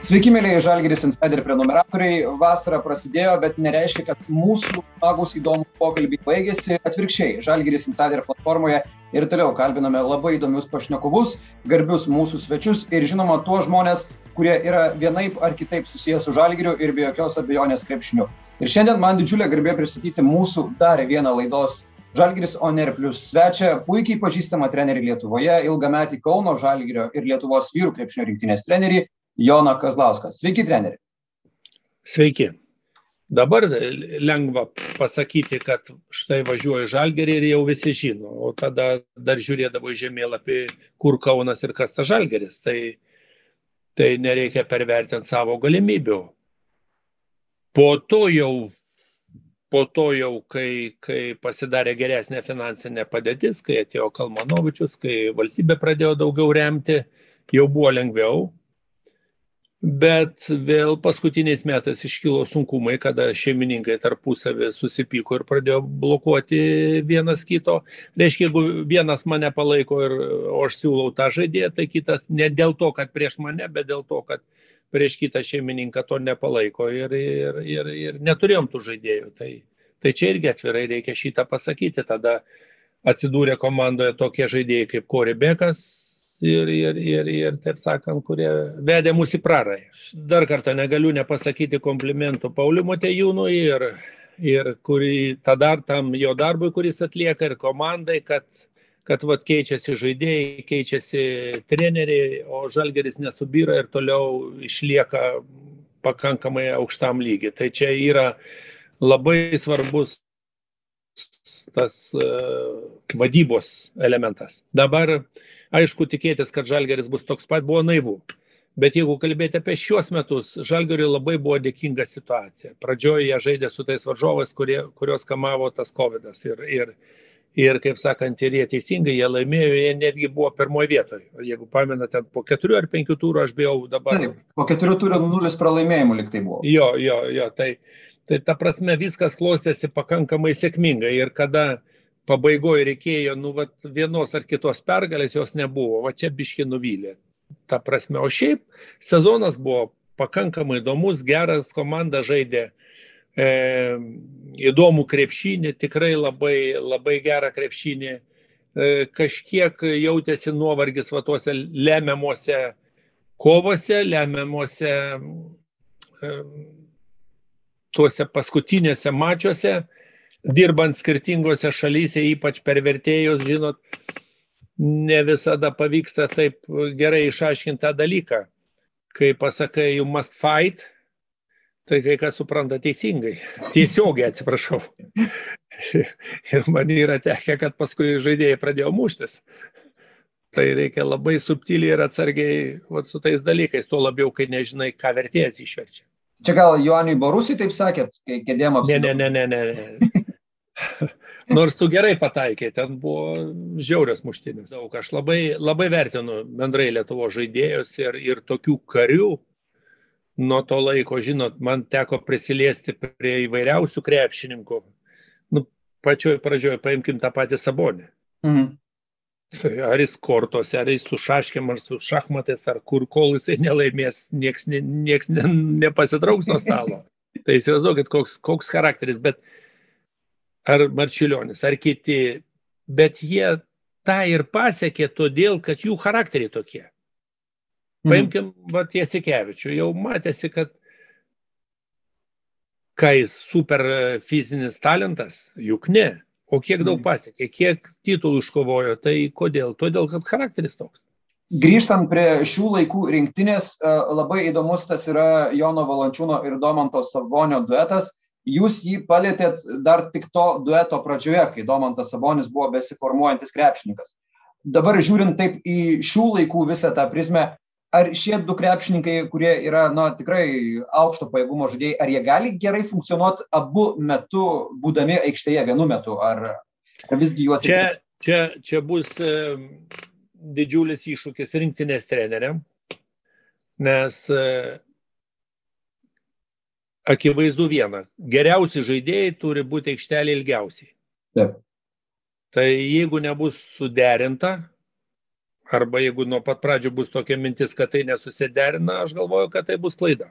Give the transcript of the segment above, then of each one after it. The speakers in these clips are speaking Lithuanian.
Sveiki, mėlyje Žalgiris Insider prenumeratoriai. Vasara prasidėjo, bet nereiškia, kad mūsų smagus įdomus pokalbiai baigėsi. Atvirkščiai, Žalgiris Insider platformoje ir toliau kalbiname labai įdomius pašnekovus, garbius mūsų svečius ir žinoma tuos žmonės, kurie yra vienaip ar kitaip susijęs su Žalgiriu ir be jokios abejonės krepšiniu. Ir šiandien man didžiulė garbė pristatyti mūsų dar vieną laidos Žalgiris On Air Plus svečią, puikiai pažįstamą trenerį Lietuvoje, ilgametį Kauno Žalgirio ir Lietuvos vyrų krepšinio rinktinės trenerį Joną Kazlauską. Sveiki, treneri. Sveiki. Dabar lengva pasakyti, kad štai važiuoju Žalgirį ir jau visi žino, o tada dar žiūrėdavo į žemėlapį, kur Kaunas ir kas ta Žalgiris. Tai nereikia pervertinti savo galimybių. Po to jau, kai pasidarė geresnė finansinė padėtis, kai atėjo Kalmanovičius, kai valstybė pradėjo daugiau remti, jau buvo lengviau. Bet vėl paskutiniais metais iškilo sunkumai, kada šeimininkai tarpusavį susipyko ir pradėjo blokuoti vienas kito. Reiškia, jeigu vienas mane palaiko ir aš siūlau tą žaidėją, tai kitas ne dėl to, kad prieš mane, bet dėl to, kad prieš kitą šeimininką to nepalaiko ir neturėjom tų žaidėjų. Tai čia irgi atvirai reikia šitą pasakyti. Tada atsidūrė komandoje tokie žaidėjai kaip Corey Beckas ir taip sakant, kurie vedė mus į prarąją. Dar kartą negaliu nepasakyti komplimentų Pauliui Motiejūnui ir tada tam jo darbui, kuris atlieka, ir komandai, kad keičiasi žaidėjai, keičiasi treneriai, o Žalgiris nesubyra ir toliau išlieka pakankamai aukštam lygiai. Tai čia yra labai svarbus tas vadybos elementas. Dabar aišku, tikėtis, kad Žalgiris bus toks pat, buvo naivu. Bet jeigu kalbėti apie šios metus, Žalgiriui labai buvo dėkinga situacija. Pradžioje jie žaidė su tais varžovais, kurios kamavo tas Covidas. Ir kaip sakant, ir jie teisingai, jie laimėjo, jie netgi buvo pirmoje vietoje. Jeigu pamenate, po 4 ar 5 turų aš bijau dabar. Taip, po 4 turų 0 pralaimėjimų lyg tai buvo. Jo, tai ta prasme viskas klostėsi pakankamai sėkmingai. Ir kada pabaigoje reikėjo, vienos ar kitos pergalės, jos nebuvo. Va čia biški nuvylė. Ta prasme, o šiaip sezonas buvo pakankamai įdomus, geras, komanda žaidė įdomų krepšinį, tikrai labai gerą krepšinį. Kažkiek jautėsi nuovargis va tuose lemiamuose kovose, lemiamuose tuose paskutinėse mačiuose, dirbant skirtingose šalyse, ypač per vertėjus, žinot, ne visada pavyksta taip gerai išaiškinti tą dalyką. Kai pasakai, you must fight, tai kai kas supranta teisingai. Tiesiogiai, atsiprašau. Ir man yra tekę, kad paskui žaidėjai pradėjo muštis. Tai reikia labai subtiliai ir atsargiai su tais dalykais, tuo labiau, kai nežinai, ką vertėjas išverčia. Čia gal Joanui Borusiui taip sakėt, kai kėdėm apsidau? Ne. Nors tu gerai pataikė, ten buvo žiaurios muštinės. Aš labai vertinu bendrai Lietuvos žaidėjus ir tokių karių nuo to laiko, žinot, man teko prisiliesti prie įvairiausių krepšininkų. Pačioj pradžioje paimkim tą patį Sabonį. Ar jis kortose, ar jis su šaškėm, ar su šachmatais, ar kol jisai nelaimės, nieks nepasitrauks nuo stalo. Tai įsivaizduokit, koks charakteris, bet ar Marčiulionis, ar kiti, bet jie tą ir pasiekė todėl, kad jų charakteriai tokie. Paimkim Jasikevičių, jau matėsi, kad jis super fizinis talentas, juk ne. O kiek daug pasiekė, kiek titulų iškovojo, tai kodėl? Todėl, kad charakteris toks. Grįžtant prie šių laikų rinktinės, labai įdomus tas yra Jono Valančiūno ir Domanto Sabonio duetas. Jūs jį palietėt dar tik to dueto pradžioje, kai Domantas Sabonis buvo besiformuojantis krepšininkas. Dabar žiūrint taip į šių laikų visą tą prizmę, ar šie du krepšininkai, kurie yra tikrai aukšto pajėgumo žaidėjai, ar jie gali gerai funkcionuoti abu metu, būdami aikštėje vienu metu, ar visgi juos... Čia bus didžiulis iššūkis rinktinės treneriam, nes akivaizdu viena, geriausi žaidėjai turi būti aikštelė ilgiausiai. Taip. Tai jeigu nebus suderinta, arba jeigu nuo pat pradžių bus tokia mintis, kad tai nesusiderina, aš galvoju, kad tai bus klaida.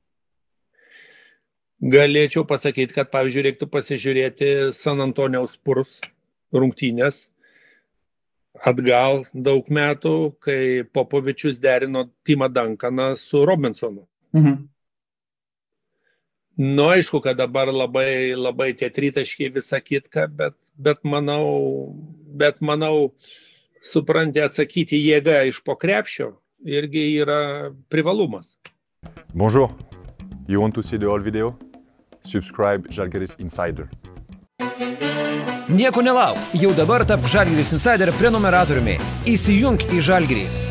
Galėčiau pasakyti, kad, pavyzdžiui, reiktų pasižiūrėti San Antonijaus Spurs rungtynės atgal daug metų, kai Popovičius derino Timą Duncaną su Robinsonu. Nu, aišku, kad dabar labai tie tritaškiai visa kitka, bet manau, supranti, atsakyti jėga iš po krepšio irgi yra privalumas. Bonjour. You want to see the whole video? Subscribe Žalgiris Insider. Nieko nelauk, jau dabar tap Žalgiris Insider prenumeratoriumi. Įsijunk į Žalgirį.